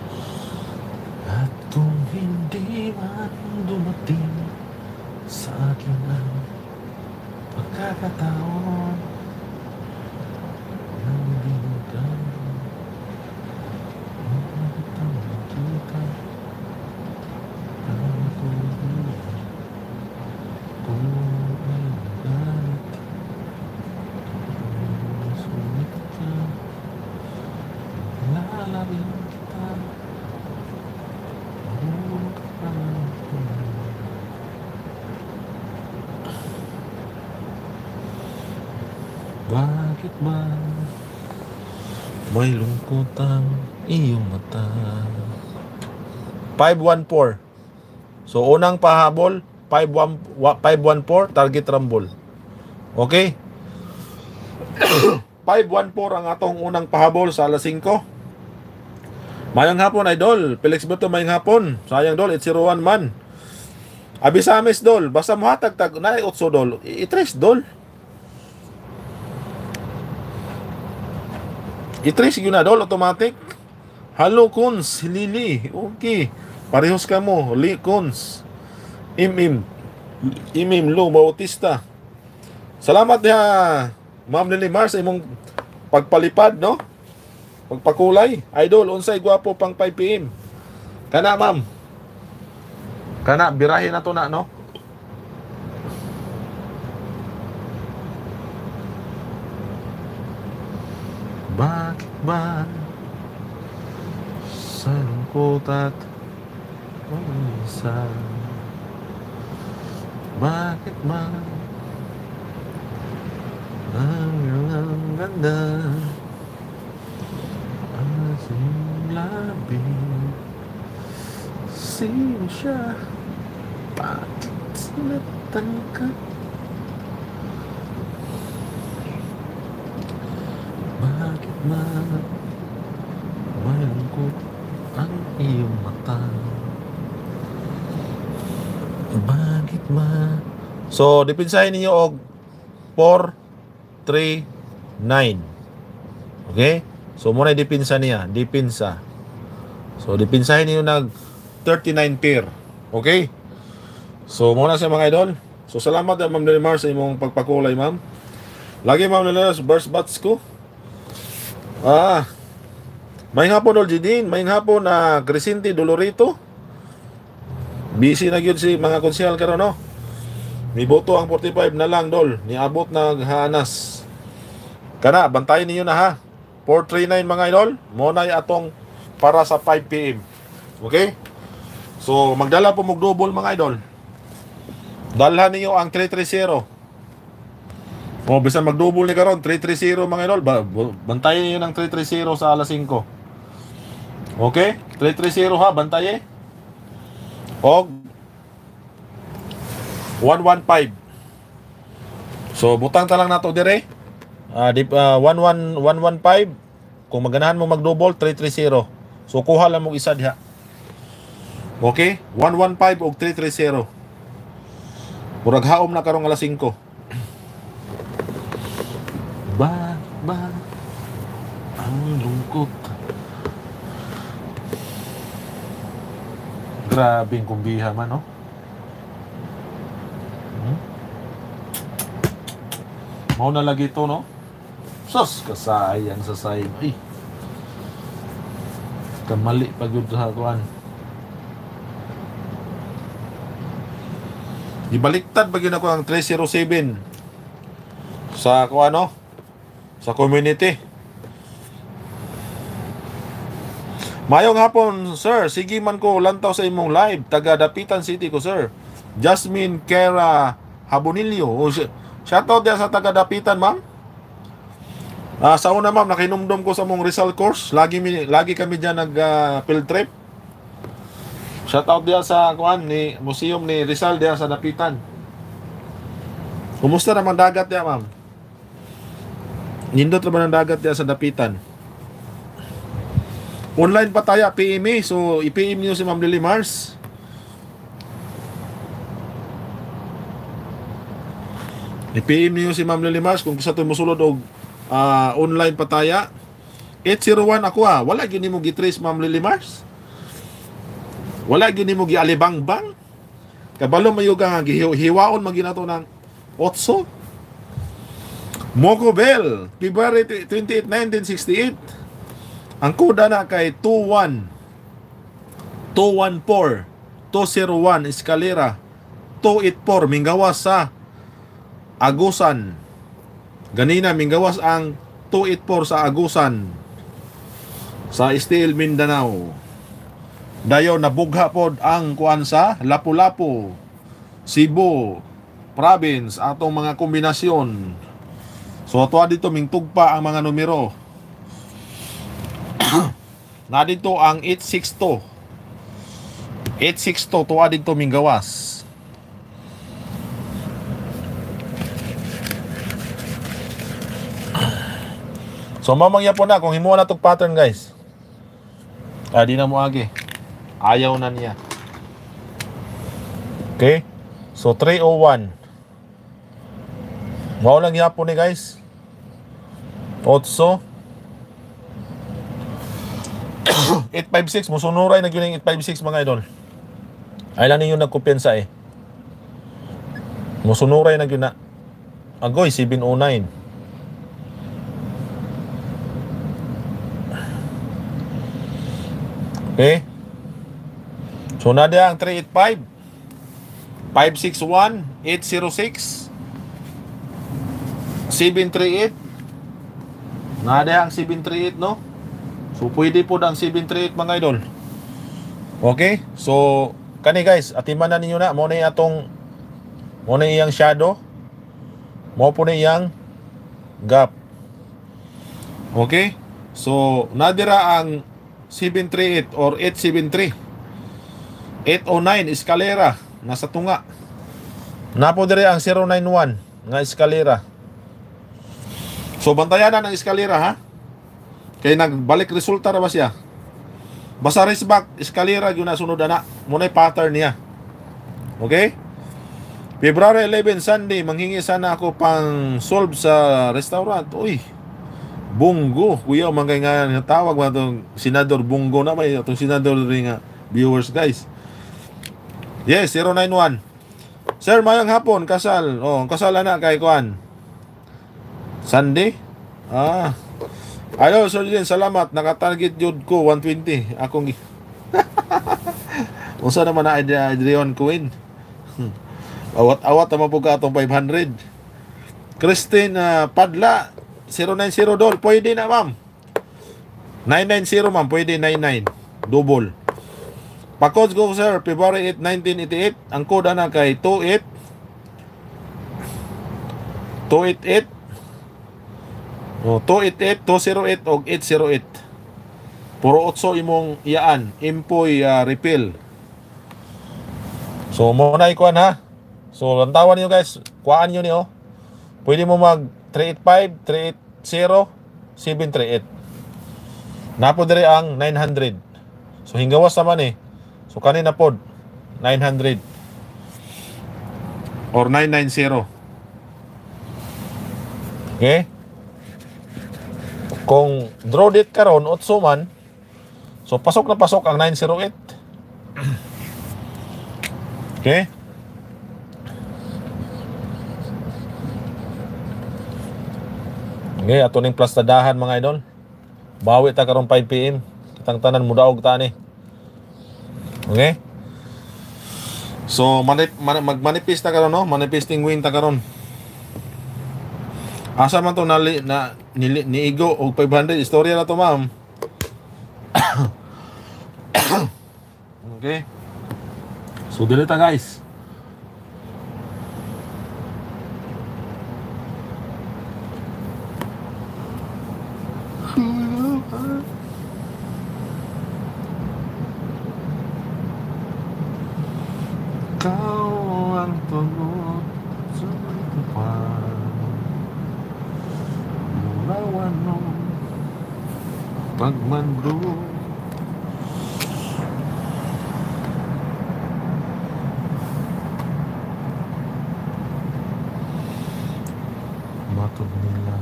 Kung hindi man dumating sa akin ang pagkakataon na binigay ang makita ang kuhin kung ay galit kung sumit ka lalarin kita mahulog ka bakit ba may lungkot ang iyong mata? five one four. So unang pahabol five one four target rumble. Okay? five one four ang atong unang pahabol sa alas singko. Mayang hapon idol, Felix Berto mayang hapon. Sayang dol, eight oh one man. Abisamis dol, basta mo hatag tag na eight dol. I-trace dol. I-trace yun na dol, automatic. Hello Kuns, Lili. Okay. Parehos ka mo, Li Kuns. Imim. Imim Lo Bautista. Salamat ya, Ma'am Lily Mars sa imong pagpalipad, no? Pagpakulay. Idol, unsay gwapo pang five p m. Kana, ma'am. Kana, birahin na to na, no? Bakit ba sa lungkot at pag-isa? Bakit ba ang iyong ganda aking labi? Sino siya? Bakit sinatan ka? Bakit ba may lungkot ang iyong mata? Bakit ba? So, dipinsahin niyo og four three nine. Okay? So, muna dipinsa niya. Dipinsa. So, dipinsahin niyo nag thirty-nine pair. Okay? So, muna sa mga idol. So, salamat na Ma'am Delimar sa imong pagpakulay, ma'am. Lagi, Ma'am Delimar, burst bats ko. Ah, may hapon Dol Jidin, may hapon na uh, Crescente Dolorito. Busy na gyud si mga konsyal karon, no. May boto ang forty-five na lang dol, niabot na hanas. Kana bantayan niyo na ha. four three nine mga idol, mo na atong para sa five p m. Okay? So magdala po mog double mga idol. Dalhan niyo ang three three zero. O, bisan mag-double ni karon three three zero mga idol. Bantayan niyo ng three three zero sa alas singko. Okay? three three zero ha, bantaye. O, one one five. So, butang ta lang nato dire. Uh, uh, one one five. Kung maganahan mo mag-double, three three zero. So, kuha lang mo isa diha. Okay? one one five o three three zero. Murag haom na karong alas singko. Ba, ba, ang lungkot. Grabing kumbiha man, no? Hmm? Mau na lagi to, no? Sus, kasayang sa sayang. Ay, kamali pag yun sa kuhan. Ibaliktad bagay na ko ang three zero seven sa kuhan, no? Sa community. Mayong hapon, sir. Sige man ko lantaw sa imong live. Taga Dapitan City ko, sir. Jasmine Kera Habonilio. O, shoutout din sa taga Dapitan, ma'am. Ah, sa una, ma'am, nakinumdum ko sa mong Rizal course. Lagi mi, lagi kami diyan nag uh, field trip. Shoutout din sa kuan ni museum ni Rizal diyan sa Dapitan. Kumusta naman dagat diyan, ma'am? Nindot naman ang dagat diyan sa Dapitan. Online pa tayo, P M A. So, i-P M niyo si Ma'am Lily Mars. I-P M niyo si Ma'am Lily Mars kung gusto ito musulod o uh, online pa tayo. eight zero one ako ah. Wala yun mo gitrace Ma'am Lily Mars. Wala gini mo gialibang-bang. Kabalo mayo nga gihiwaon maginato ng otso. Moco Bell, February twenty-eighth, nineteen sixty-eight. Ang koda na kay two one two one four two zero one Escalera two eighty-four Mingawas sa Agusan. Ganina Mingawas ang two eighty-four sa Agusan sa Steel Mindanao. Dayo nabugha pod ang kuan sa Lapu-Lapu, Cebu province atong mga kombinasyon. So tuwa dito mingtugpa ang mga numero. Na dito ang eight six two eight six two tuwa dito Mingawas. So mamangya po na kung himuha na tong pattern guys. Ah, di na mo agi. Ayaw na niya. Okay? So three oh one. Mao lang yapon ni guys. Otso. eight five six musunuray na gyud eight five six mga idol. Ay lang ninyo nagkumpensa eh. Musunuray na gyud na. Agoy seven oh nine. Okay? So na dia ang three eight five five six one eight zero six seven three eight. Na dia ang seven three eight no. So pwede po ang seven three eight mga idol. Okay? So kani guys, atiman na ninyo na mo na atong mo na iyang shadow. Mo po na iyang gap. Okay? So nadira ang seven three eight or eight seven three eight oh nine Escalera nasa tunga. Napo dire ang zero nine one nga Escalera. So bantayan na ng Escalera ha. Kay nagbalik resulta ra ba siya? Basta race back Escalera gyud na sunod ana. Munay pattern niya. Okay? February eleven Sunday manghingi sana ako pang solve sa restaurant. Uy. Bungo, kuya mangay nga tawag mo itong Senador Bungo na may itong Senador ring uh, viewers guys. Yes, zero nine one. Sir, mayang hapon kasal. Oh, kasal na kay kuan. Sunday? Ah. Ayo, Sir Jin, salamat. Naka-target jud ko one twenty. Akong unsa naman na Adrian Queen. Awat-awat naman po ka atong five hundred. Christine uh, Padla zero nine zero doll, pwede na ma'am. nine nine zero ma'am, pwede nine nine. Double. Pa-codes go sir, February eighth, nineteen eighty-eight. Ang code na kay two eight two eight eight oh, two eight eight, two zero eight o eight zero eight. Puro otso imong iyaan. Impoy uh, refill. So, muna ikuan ha. So, lantawan niyo guys. Kuhaan niyo niyo. Pwede mo mag three eight five, three eight zero, seven three eight. Napo dire ang nine hundred. So hinggawas naman eh. So kanina pod nine hundred or nine ninety. Okay? Kung draw date karon otso man, so pasok na pasok ang nine zero eight. Okay? Okay, ato ning plus tadahan mga idol. Bawi ta karon five p m. Kitang tanan mudaog ta ni. Okay? So manip, man, magmanifest ta karon no, manifesting win ta karon. Asa man to na, na ni, ni Igo og five hundred istorya na to ma'am. Okay? So dili ta guys. Kau ang tunog sa tupan, mulawan ng pagmando. Matod nila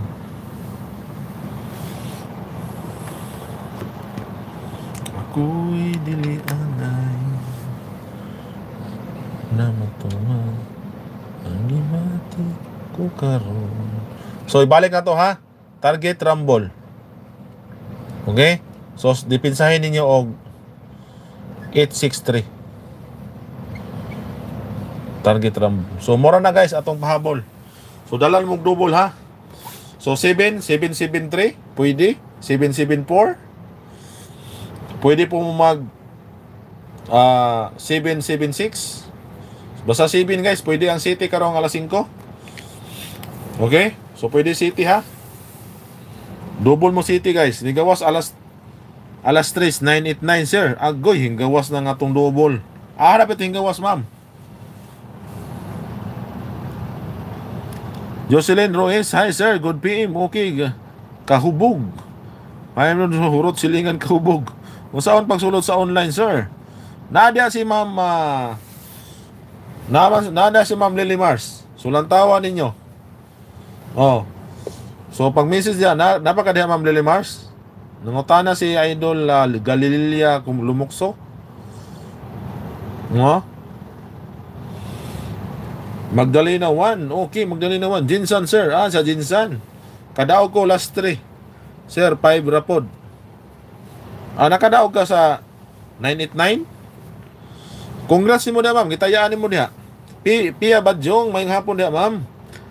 ako'y dili anay. na matuman ang imati ko karon. So ibalik na to ha. Target rumble. Okay? So dipinsahin ninyo og eight six three. Target rumble. So mura na guys atong pahabol. So dalan mong double ha. So seven seven seven three pwede, seven seven four. Pwede po mag uh, seven seven six. Basta seven guys, pwede ang City karong alas five. Okay? So pwede City ha. Double mo City guys. Nigawas alas alas three, nine eight nine sir. Agoy, hinggawas na nga tong double. Ah, dapat hinggawas ma'am. Jocelyn Roes, hi sir, good P M. Okay, kahubog. Ayun nun hurot silingan kahubog. Kung saan pagsulod sa online sir. Nadia si ma'am uh, Nada si Ma'am Lily Mars. Sulantawa ninyo. Oh. So pag message diyan, na, napakadiha Ma'am Lily Mars. Nangutana si Idol uh, Galilea kung lumukso. No? Magdalena one. Okay, Magdalena one. Jinsan sir. Ah, sa Jinsan. Kadaog ko last three. Sir, five rapod. Ah, nakadaog ka sa nine eight nine? Congrats mo na ma'am. Gitayaan mo niya. Pi Pia Badyong, may hapon niya ma'am.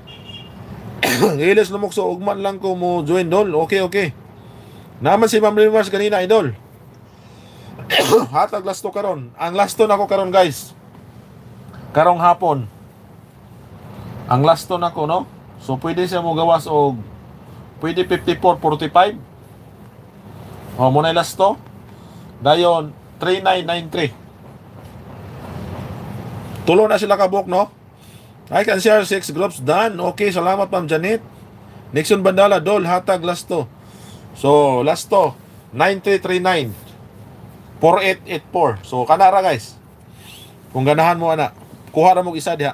Ilis lumukso, ugman lang ko mo join dol. Okay, okay. Naman si Ma'am Limars kanina, idol. Hatag lasto karon. Ang lasto na ko karon guys. Karong hapon. Ang lasto na ko, no? So, pwede siya mo gawas o pwede fifty-four forty-five. O, muna lasto. Dayon, three nine nine three. Tulo na sila kabuk, no? I can share six groups done. Okay, salamat Ma'am Janet. Nixon Bandala, Dol, hatag lasto. So, lasto, nine three three nine four eight eight four. So, kanara guys. Kung ganahan mo, ana, kuha na mo isa diha.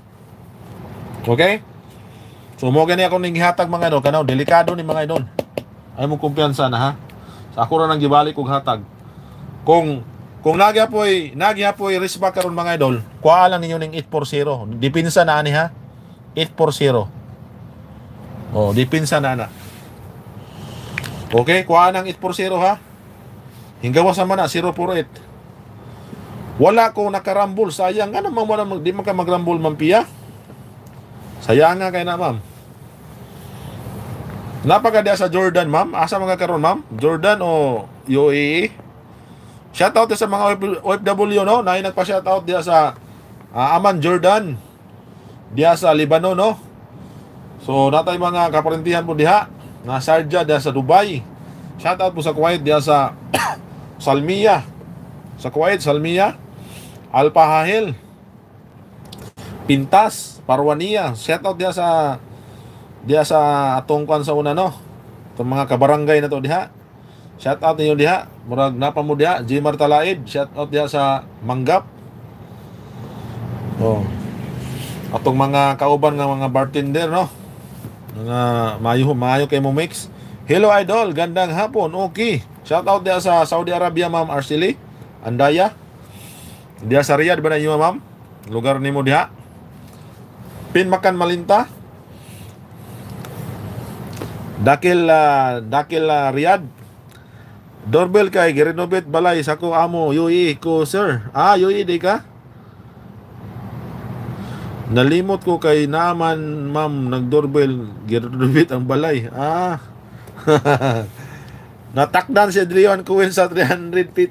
Okay? So, mo gani ako ning hatag mga idol. Kanaw, delikado ni mga idol. Ay mo kumpiyansa na ha. Sa ako ra nang gibalik kog hatag. Kung Kung nagya po'y, nagya po'y risba karon mga idol, kuha lang ninyo ng eight forty. Dipinsa na ani ha? eight forty. Oh, dipinsa na na. Okay, kuha ng eight forty ha? Hinggawa sa mana, zero four eight. Wala ko nakarambol, sayang nga naman wala, di man ka magrambol mampiya. Sayang nga kayo na ma'am. Napakadya sa Jordan ma'am. Asa mga karon ma'am? Jordan o U A E? Shoutout sa mga O F W, no? Na nagpa-shoutout diya sa uh, Amman, Jordan. Diya sa Lebanon, no? So, natay mga kaparintihan po diha. Na Sharjah diya sa Dubai. Shoutout po sa Kuwait diya sa Salmiya. Sa Kuwait, Salmiya. Al-Fahahil. Pintas, Parwania. Shoutout diya sa diya sa atongkuan sa una, no? Itong mga kabarangay na to diha. Shout out ninyo diha, murag napa mo diha, G Martalaid, shout out diha sa Manggap. Oh. Atong mga kauban nga mga bartender, no? Mga mayo mayo kay mo mix. Hello idol, gandang hapon. Okay. Shout out diha sa Saudi Arabia, Ma'am Arceli Andaya. Diha sa Riyadh ba na inyo, ma'am? Lugar nimo diha. Pin Makan Malinta. Dakil uh, Dakil uh, Riyadh. Doorbell kay girenovate balay sa ko amo U A E ko sir. Ah, U A E di ka? Nalimot ko kay naman ma'am nag-doorbell girenovate ang balay. Ah. Natakdan si Adrian Cohen sa three hundred feet.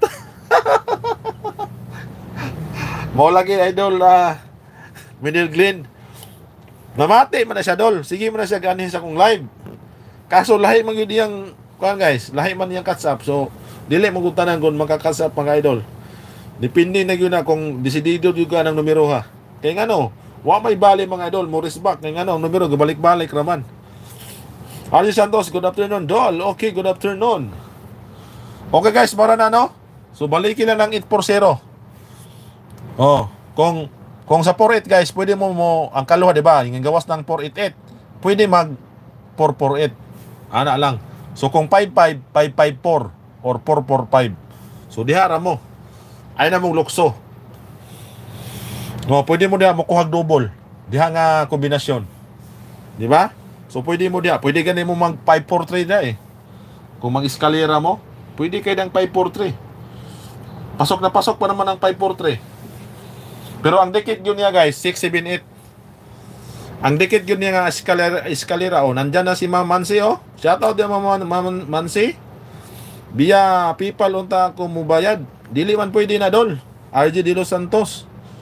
Mo lagi idol uh, Middle Glen. Mamati man na siya dol. Sige man na siya ganin sa kong live. Kaso lahi man gyud iyang kuan guys, lahi man yang catch up. So, dili magutanan kung magka-catch up mga idol. Depende na yun na kung desidido yun ka ng numero ha. Kaya nga no, wa may bali mga idol, mo back. Kaya nga no, numero, gabalik-balik raman. Arlie Santos, good afternoon. Dol, okay, good afternoon. Okay guys, para na no. So, balikin na ng eight forty. Oh, kung kung sa four eight guys, pwede mo mo, ang kaluha diba, yung gawas ng four eight eight, pwede mag four four eight. Ana lang. So kung five five, five five four or four four five. So diha ra mo. Ay na mong lukso. No, pwede mo diha mo kuhag double. Diha nga kombinasyon. Di ba? So pwede mo diha, pwede gani mo mag five four three na eh. Kung mag-eskalera mo, pwede kay ng five four three. Pasok na pasok pa naman ang five four three. Pero ang dikit yun niya guys, six seven eight. Ang dikit yun niya nga eskalera, eskalera oh. Nandyan na si Ma'am Mansi oh. Shoutout din Ma'am Ma'am Mansi. Biya PayPal unta ko mo bayad. Dili man pwede na dol. R J De Los Santos.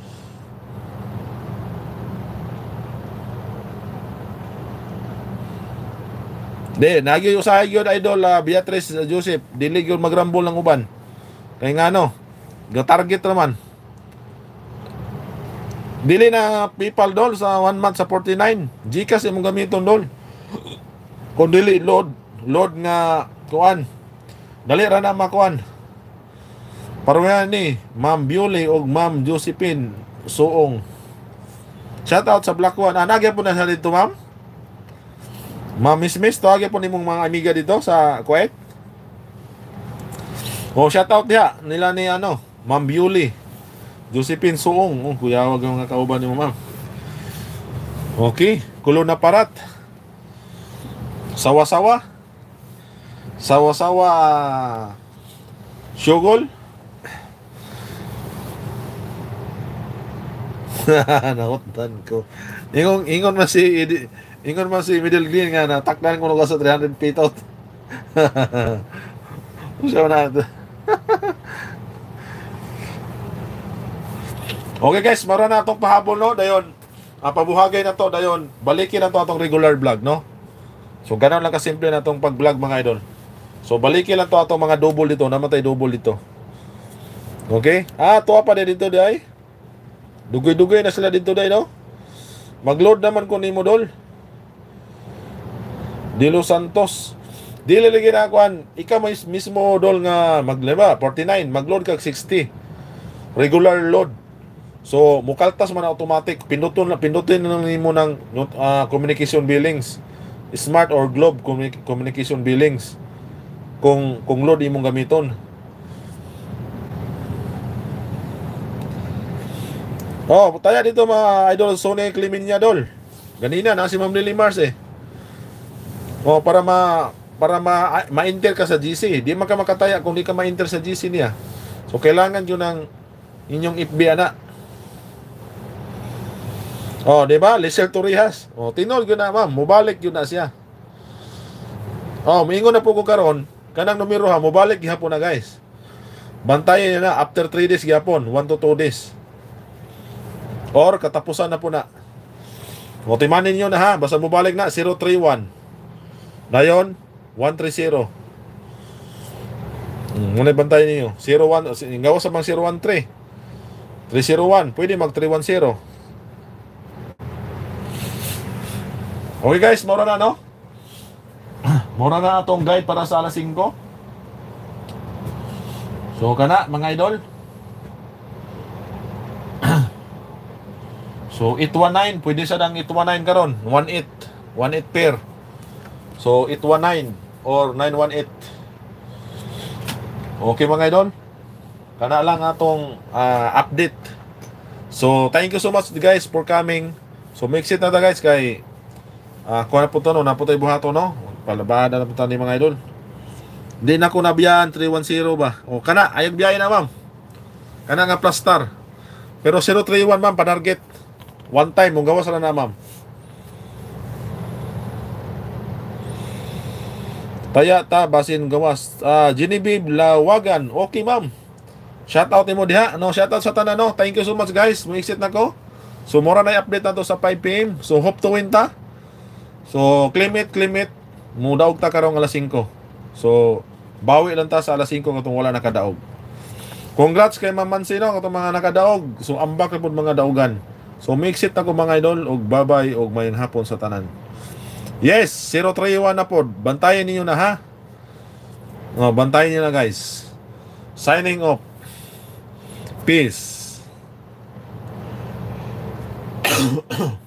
De, nagyo usahay gyud idol uh, Beatrice uh, Joseph, dili gyud magrambol ng uban. Kay ngano, go target naman. Dili na PayPal dol sa one month sa forty-nine. Gcash imong gamiton dol. Kung dili load, load nga kuan. Dali ra na makuan. Paruyan ni Ma'am Bioli o Ma'am Josephine Suong. Shout out sa Black One. Ah, nagya po na sa dito, ma'am. Ma'am Miss Miss, tawagin po nimong mga amiga dito sa Kuwait. Oh, shout out diha nila ni ano, Ma'am Bioli, Josephine Suong. Oh, kuya wag mga kauban ni mo, ma'am. Okay, kulo na parat. Sawa-sawa. Sawa-sawa. Syugol. Nakutan ko. Ingon ingon man si ingon man si Middle Green nga na takdan ko no sa three hundred feet out. Usa na ito. Okay guys, mara na atong pahabol no dayon. Ah, pabuhagay na to dayon. Balikin na to atong regular vlog no. So ganaon lang ka simple na atong pag-vlog mga idol. So balikin lang to atong mga double dito, namatay double dito. Okay? Ah, tuwa pa din dito di ay. Dugoy-dugoy na sila dito day no. Mag-load naman ko nimo dol. De Los Santos. Dili lagi na kuan. Ikaw mismo dol nga magleba forty-nine, mag-load kag sixty. Regular load. So mukaltas man automatic. Pinduton na pindutin na nimo ng uh, communication billings. Smart or Globe communication billings. Kung kung load imong gamiton. Oh, taya dito mga idol Sony Cleminia dol. Ganina na si Ma'am Lily Mars eh. Oh, para ma para ma ma-enter ka sa G C. Di man ka makataya kung di ka ma-enter sa G C niya. So kailangan yun ng inyong F B ana. Oh, di ba? Lisel Torijas. Oh, tinol gyud na ma'am, mobalik gyud na siya. Oh, miingon na po ko karon, kanang numero ha, mobalik gihapon na guys. Bantayan niya na after three days gihapon, one to two days. Or katapusan na po na. O timanin nyo na ha. Basta mobalik na zero three one. Dayon one three zero. Hmm, muna bantayan niyo zero one. Gawa sa mga zero one three three zero one. Pwede mag three one zero. Okay guys, mura na no. Mura na atong guide para sa alas singko. So kana mga idol. So eight one nine, pwede sa dang eight one nine karon, one eight, one eight pair. So eight one nine or nine one eight. Okay mga idol. Kana lang atong uh, update. So thank you so much guys for coming. So make it na ta guys kay uh, kuha na po to no, na po tayo buhato no. Palabada na po tayo ni mga idol. Hindi na ko nabiyan three one zero ba. O kana ayag biyahe na ma'am. Kana nga plus star. Pero zero three one ma'am pa-target. One time, mong gawas na na, ma'am. Taya ta, basin gawas. Uh, Genevieve Lawagan. Okay, ma'am. Shout out mo diha. No, shout out sa tanan, no. Thank you so much, guys. Mo-exit na ko. So, mura na i-update na to sa five p m So, hope to win ta. So, claim it, claim it. Mudaog ta karong alas singko. So, bawi lang ta sa alas singko katong wala nakadaog. Congrats kay Ma'am Mansino katong mga nakadaog. So, ambak na po mga daogan. So mix it na ko mga idol og babay og mayong hapon sa tanan. Yes, zero three one na po. Bantayan niyo na ha. No, bantayan niyo na guys. Signing off. Peace.